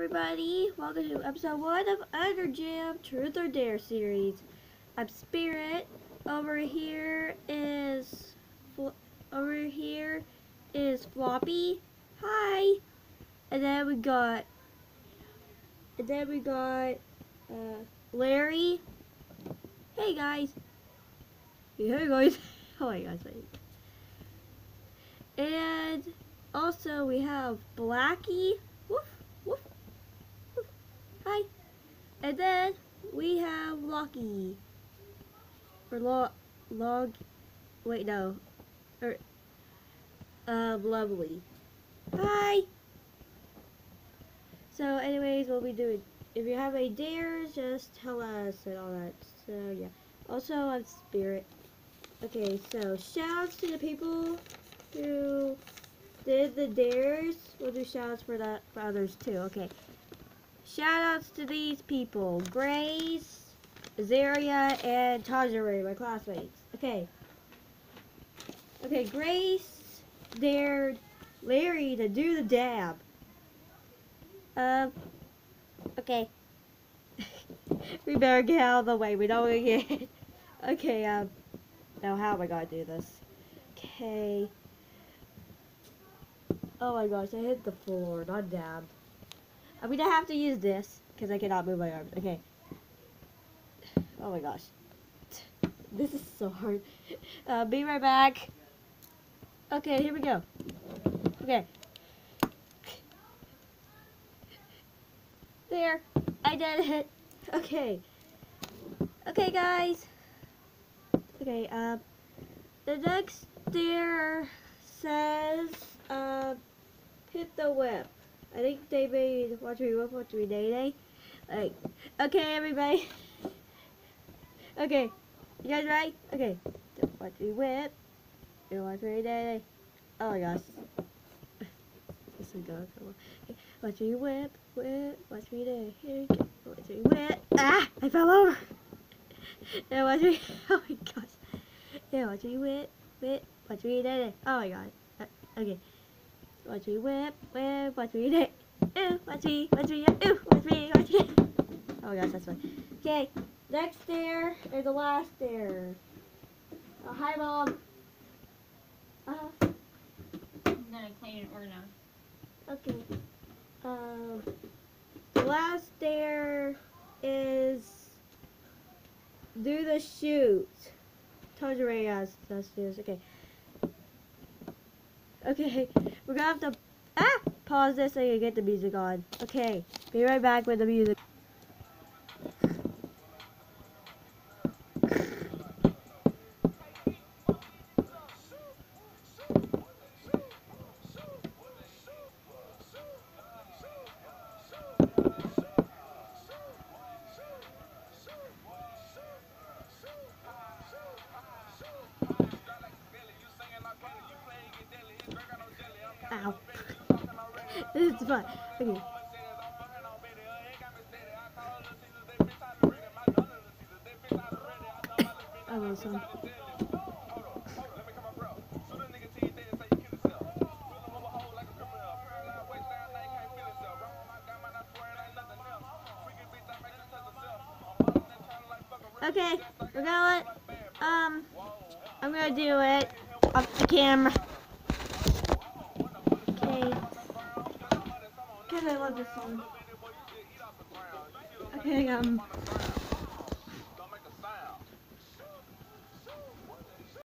everybody, welcome to episode 1 of UnderJam Truth or Dare series. I'm Spirit. Over here is Floppy. Hi. And then we got Larry. Hey guys. Hey guys. Oh my gosh. And also we have Blackie. Woof, woof, woof. Hi. And then we have Lucky. Or Lovely. Hi. So anyways, what we doing? If you have any dares, just tell us and all that. So yeah. Also, I'm Spirit. Okay, so shoutouts to the people who did the dares. We'll do shoutouts for others too. Okay. Shoutouts to these people: Grace, Azaria, and Tajari, my classmates. Okay. Okay, Grace dared Larry to do the dab. Okay. We better get out of the way. We don't want to get. Okay, now how am I gonna do this? Okay. Oh my gosh, I hit the floor, not dab. I'm gonna have to use this because I cannot move my arms. Okay. Oh my gosh. This is so hard. Be right back. Okay, here we go. Okay. There. I did it. Okay. Okay, guys. Okay, the next dare says, hit the whip. I think they made, watch me whip, watch me day. Like, okay, everybody. Okay, you guys ready? Okay, watch me whip, and watch me day. Oh my gosh. This is going so well. Okay, watch me whip, watch me day. Here we go. Watch me whip. Ah, I fell over. And watch me, oh my gosh. Yeah, watch me whip, watch me day. Oh my god. Okay. Watch me whip, watch me day. Ooh, watch me, ooh, watch me. Oh my gosh, that's fun. Okay, next dare is the last dare. Oh, hi, Mom. I'm gonna clean it or no. Okay. The last dare is do the shoot. Tajari has shoes. Okay. Okay, we're gonna have to pause this so you can get the music on. Okay, be right back with the music. Ow. This is fun. Okay. I love this song. Okay, we're gonna I'm gonna do it off the camera. Okay. Cause I love this song. Okay,